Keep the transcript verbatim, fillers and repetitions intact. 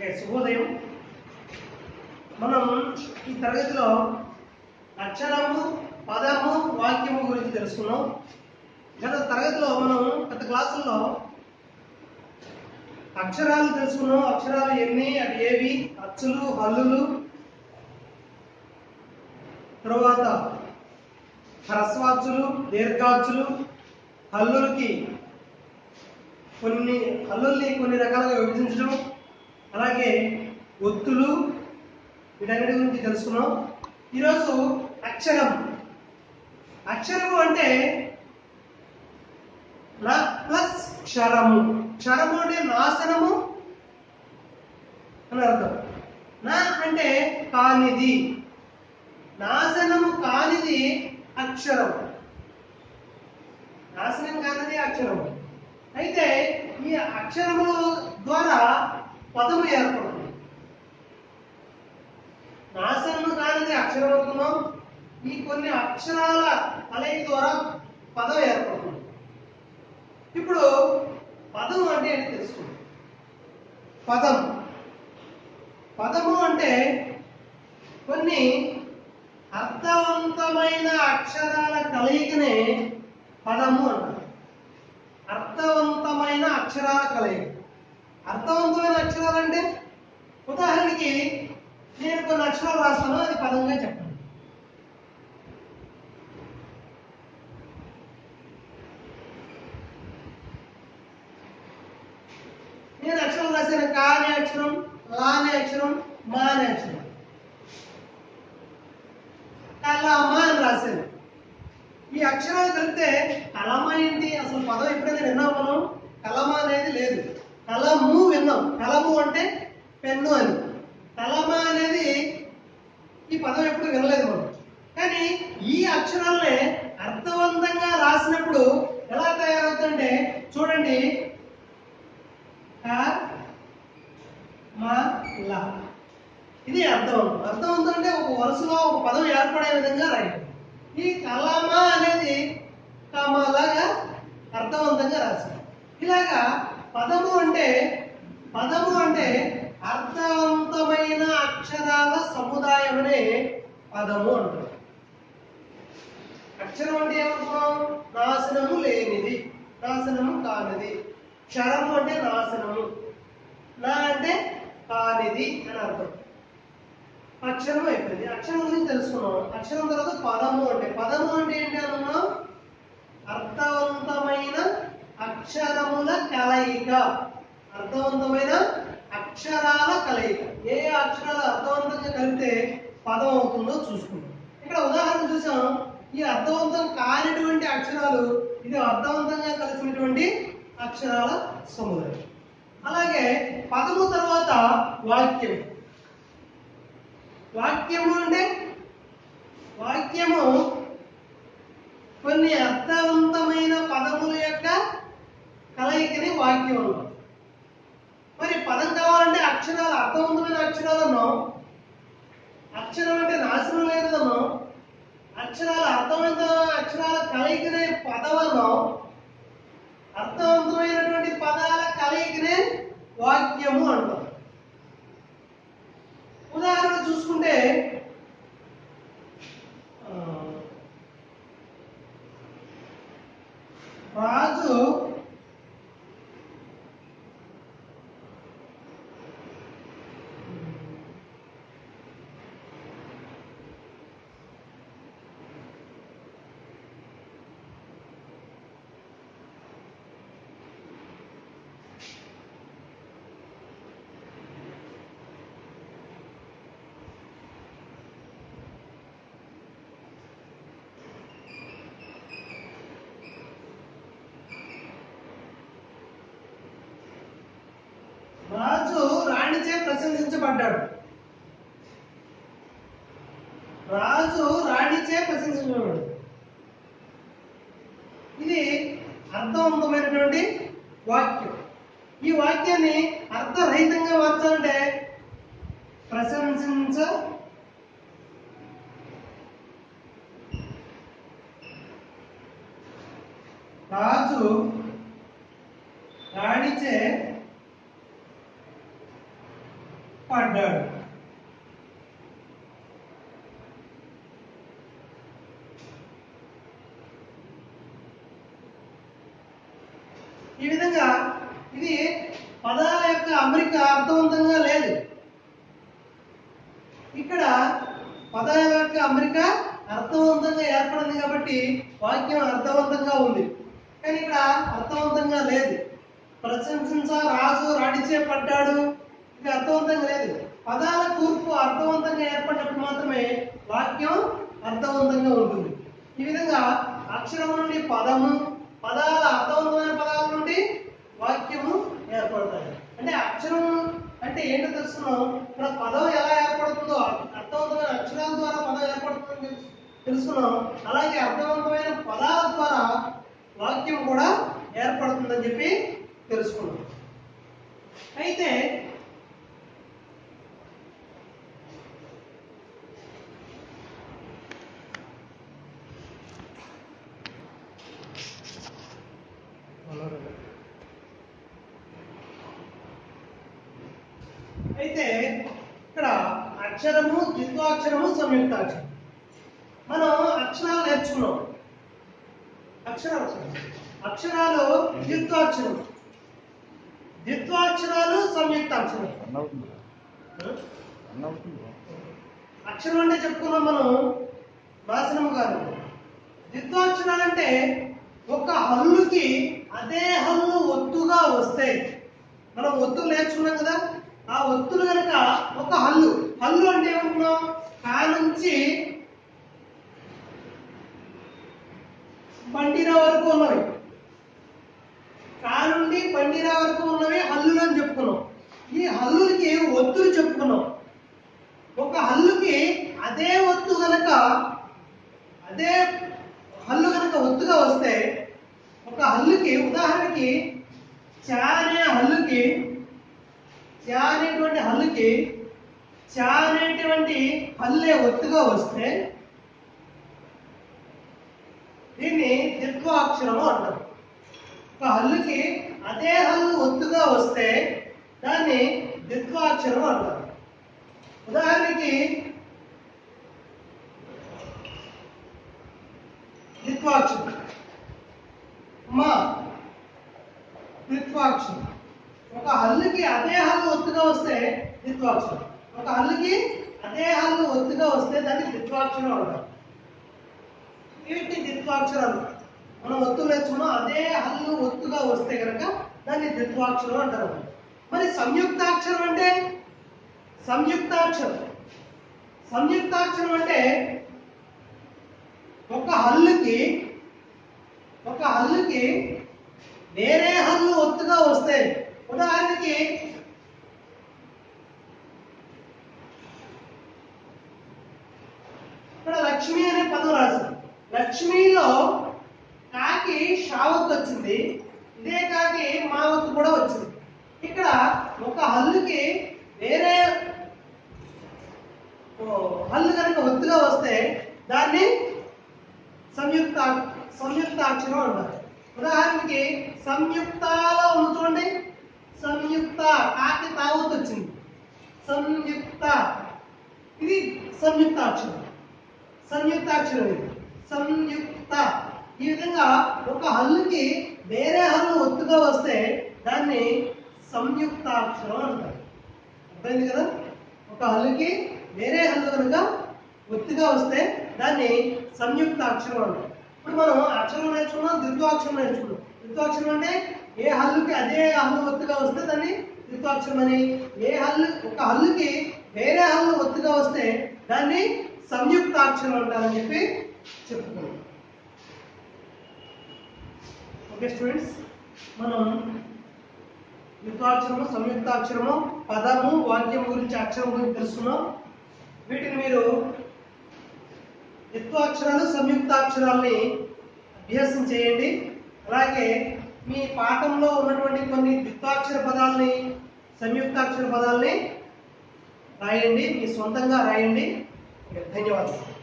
Okay, శుభోదయం. మనం ఈ తరగతిలో అక్షరము, పదము, వాక్యము గురించి తెలుసుకున్నాం. గత తరగతిలో మనం గత క్లాసుల్లో అక్షరాలు తెలుసుకున్నాం. అక్షరాలు ఎన్ని, అవి ఏవి, అచ్చులు, హల్లులు, తరువాత హ్రస్వాచ్చులు, దీర్ఘాచ్చులు, హల్లులకి కొన్ని హల్లుల్ని కొన్ని రకాలుగా విభజించడం, అలాగే ఒత్తులు, వీటన్నిటి గురించి తెలుసుకున్నాం. ఈరోజు అక్షరం. అక్షరము అంటే నా ప్లస్ క్షరము. క్షరము అంటే నాశనము అని అర్థం. నా అంటే కానిది, నాశనము కానిది అక్షరం. నాశనం కానిది అక్షరము. అయితే ఈ అక్షరము ద్వారా పదము ఏర్పడుతుంది. నాశనము కానిది అక్షరం అనుకున్నాం. ఈ కొన్ని అక్షరాల కలయిక ద్వారా పదం ఏర్పడుతుంది. ఇప్పుడు పదము అంటే ఏంటి తెలుసుకుందాం. పదం పదము అంటే కొన్ని అర్థవంతమైన అక్షరాల కలయికనే పదము అంటారు. అర్థవంతమైన అక్షరాల కలయిక. అర్థవంతమైన అక్షరాలు అంటే ఉదాహరణకి నేను కొన్ని అక్షరాలు రాస్తాను, అది పదంగా చెప్పండి. నేను అక్షరం రాశాను. కా అనే అక్షరం, లా అనే అక్షరం, మా అనే అక్షరం. కలమ అని రాశాను. ఈ అక్షరాలు కలిపితే కలమ ఏంటి? అసలు పదం ఎప్పుడైనా విన్నాం మనం? కలమ అనేది లేదు. కలము విన్నాం. కలము అంటే పెన్ను అని. కలమ అనేది ఈ పదం ఎప్పుడు వినలేదు మనం. కానీ ఈ అక్షరాలనే అర్థవంతంగా రాసినప్పుడు ఎలా తయారవుతుందంటే చూడండి. ఇది అర్థవంతం. అర్థవంతం అంటే ఒక వరుసలో ఒక పదం ఏర్పడే విధంగా రాయండి. ఈ కలమ అనేది కమలాగా అర్థవంతంగా రాశారు. ఇలాగా పదము అంటే పదము అంటే అర్థవంతమైన అక్షరాల సముదాయమనే పదము అంటారు. అక్షరం అంటే ఏమనుకున్నాం? నాశనము లేనిది, నాశనము కానిది. క్షరము అంటే నాశనము, నా అంటే కానిది అని అర్థం. అక్షరం అయిపోయింది. అక్షరం గురించి తెలుసుకున్నాం. అక్షరం తర్వాత పదము అంటే పదము అంటే ఏంటి అనుకున్నాం? అర్థవంతమైన అక్షరముల కలయిక. అర్థవంతమైన అక్షరాల కలయిక. ఏ అక్షరాలు అర్థవంతంగా కలిపితే పదం అవుతుందో చూసుకుంటాం. ఇక్కడ ఉదాహరణ చూసాం. ఈ అర్థవంతం కానిటువంటి అక్షరాలు, ఇది అర్థవంతంగా కలిసినటువంటి అక్షరాల సముదాయం. అలాగే పదము తర్వాత వాక్యం. వాక్యము అంటే వాక్యము కొన్ని అర్థవంతమైన పదముల యొక్క కలయికని వాక్యం అన్నాం. మరి పదం కావాలంటే అక్షరాలు అర్థవంతమైన అక్షరాలను, అక్షరం అంటే నాశనం లేదనో, అక్షరాల అర్థవంతమైన అక్షరాల కలయికనే పదవనో, అర్థవంతమైనటువంటి పదాల కలయికనే వాక్యము అంటాం. ఉదాహరణ చూసుకుంటే రాజు రాజు రాణిచే ప్రశంసించబడ్డాడు. రాజు రాణిచే ప్రశంసించబడ్డాడు. ఇది అర్థవంతమైనటువంటి వాక్యం. ఈ వాక్యాన్ని అర్థరహితంగా మార్చాలంటే ప్రశంసించ రాజు రాణిచే పడ్డాడు. ఈ విధంగా ఇది పదాల యొక్క అమరిక అర్థవంతంగా లేదు. ఇక్కడ పదాల యొక్క అమరిక అర్థవంతంగా ఏర్పడింది కాబట్టి వాక్యం అర్థవంతంగా ఉంది. కానీ ఇక్కడ అర్థవంతంగా లేదు. ప్రశంసించ రాజు రాడిచే పడ్డాడు, ఇది అర్థవంతంగా లేదు. పదాల కూర్పు అర్థవంతంగా ఏర్పడినప్పుడు మాత్రమే వాక్యం అర్థవంతంగా ఉంటుంది. ఈ విధంగా అక్షరం నుండి పదము, పదాల అర్థవంతమైన పదాల నుండి వాక్యము ఏర్పడతాయి. అంటే అక్షరం అంటే ఏంటో తెలుసుకున్నాం. ఇక్కడ పదం ఎలా ఏర్పడుతుందో, అర్థవంతమైన అక్షరాల ద్వారా పదం ఏర్పడుతుందని తెలుసుకున్నాం. అలాగే అర్థవంతమైన పదాల ద్వారా వాక్యం కూడా ఏర్పడుతుందని చెప్పి తెలుసుకున్నాం. అయితే అయితే ఇక్కడ అక్షరము, ద్విత్వాక్షరము, సంయుక్తాక్షరం. మనం అక్షరాలు నేర్చుకున్నాం. అక్షరాలు అక్షరాలు ద్విత్వాక్షరం, ద్విత్వాక్షరాలు సంయుక్తాక్షరం. అక్షరం అంటే చెప్పుకున్నాం మనం నాశనము గారు. ద్విత్వాక్షరాలు అంటే ఒక హల్లుకి అదే హల్లు ఒత్తుగా వస్తే, మనం ఒత్తులు నేర్చుకున్నాం కదా, ఆ ఒత్తులు కనుక ఒక హల్లు, హల్లు అంటే ఏమనుకున్నాం, కా నుంచి బండిరా వరకు ఉన్నవి, కా నుండి బండిరా వరకు ఉన్నవి హల్లులు అని చెప్పుకున్నాం. ఈ హల్లులకి ఒత్తులు చెప్పుకున్నాం. ఒక హల్లుకి అదే ఒత్తు కనుక, అదే హల్లు కనుక ఒత్తుగా వస్తే, ఒక హల్లుకి ఉదాహరణకి చా అనే హల్లుకి, చా అనేటువంటి హల్లుకి చా అనేటువంటి హల్లే ఒత్తుగా వస్తే దీన్ని ద్విత్వాక్షరము అంటారు. ఒక హల్లుకి అదే హల్లు ఒత్తుగా వస్తే దాన్ని ద్విత్వాక్షరం అంటారు. ఉదాహరణకి ద్విత్వాక్షరం మా, ద్విత్వాక్షరం. ఒక హల్లుకి అదే హల్లు ఒత్తుగా వస్తే ద్విత్వాక్షరం, ఒక హల్లుకి అదే హల్లు ఒత్తుగా వస్తే దాన్ని ద్విత్వాక్షరం అంటారు. వీటిని ద్విత్వాక్షరాలు మనం ఒత్తులు నేర్చుకున్నాం. అదే హల్లు ఒత్తుగా వస్తే కనుక దాన్ని ద్విత్వాక్షరం అంటారు. మరి సంయుక్తాక్షరం అంటే, సంయుక్తాక్షరం సంయుక్తాక్షరం అంటే ఒక హల్లుకి ఒక హల్లుకి వేరే హల్లు ఒత్తుగా వస్తే, ఉదాహరణకి ఇక్కడ లక్ష్మి అనే పదం రాశారు. లక్ష్మిలో కాకి షావత్తు వచ్చింది, ఇదే కాకి మావత్తు కూడా వచ్చింది. ఇక్కడ ఒక హల్లుకి వేరే హల్లు కనుక ఒత్తుగా వస్తే దాన్ని సంయుక్త సంయుక్తాక్షరం అంటారు. ఉదాహరణకి సంయుక్తలో ఉంది చూడండి, సంయుక్త, కాకి తావత్తు వచ్చింది, సంయుక్త, ఇది సంయుక్తాక్షరం. సంయుక్తాక్షరం ఇది సంయుక్త. ఈ విధంగా ఒక హల్లుకి వేరే హల్లు ఒత్తుగా వస్తే దాన్ని సంయుక్తాక్షరం అంటారు. అర్థమైంది కదా? ఒక హల్లుకి వేరే హల్లు కనుక ఒత్తుగా వస్తే దాన్ని సంయుక్తాక్షరం అంటారు. ఇప్పుడు మనం అక్షరం నేర్చుకున్నాం, ద్విత్వాక్షరం నేర్చుకున్నాం. ద్విత్వాక్షరం అంటే ఏ హల్లుకి అదే హల్లు ఒత్తుగా వస్తే దాన్ని ద్విత్వాక్షరం అని, ఏ హల్లు ఒక హల్లుకి వేరే హల్లు ఒత్తుగా వస్తే దాన్ని సంయుక్తాక్షరం అంటారని చెప్పి చెప్పుకున్నాం. ఓకే స్టూడెంట్స్, మనం ద్విత్వాక్షరము, సంయుక్తాక్షరము, పదము, వాక్యం గురించి, అక్షరం గురించి తెలుసుకున్నాం. వీటిని మీరు ద్విత్వాక్షరాలు, సంయుక్తాక్షరాల్ని అభ్యాసం చేయండి. అలాగే మీ పాఠంలో ఉన్నటువంటి కొన్ని ద్విత్వాక్షర పదాలని, సంయుక్తాక్షర పదాలని రాయండి, మీ సొంతంగా రాయండి. ధన్యవాదాలు.